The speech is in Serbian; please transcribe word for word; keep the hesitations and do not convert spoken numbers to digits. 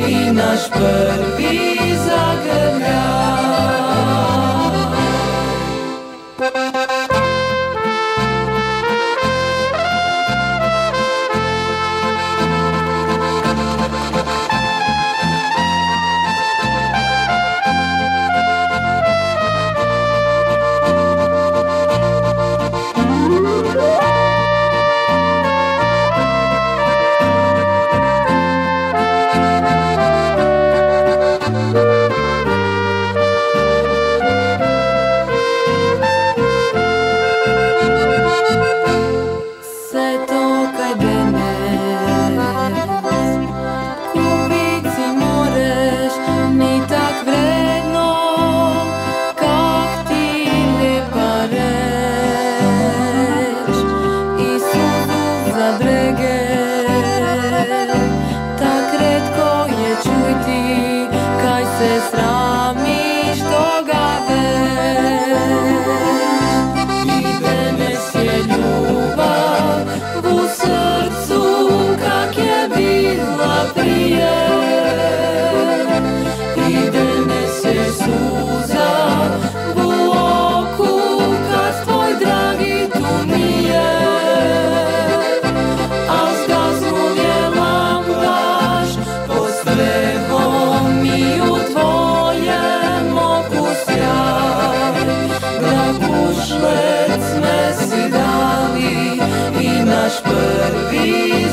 i naš prvi zagrljaj. Se sramiš toga već i danas je ljubav u srcu kak je bila prije i danas je suza u oku kad tvoj dragi tu nije, a zgasnul je lambaš pod strehom i u tvojem oku sjaj. Dragušlec me si dali i naš prvi